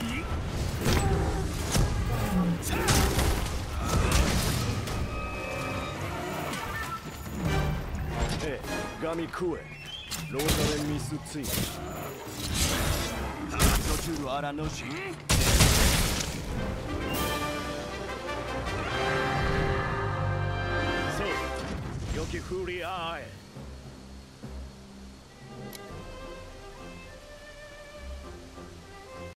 ええ、ガミクエ、ローザレンミスツイン。途中アラノシ。そう、良きフリアーへ。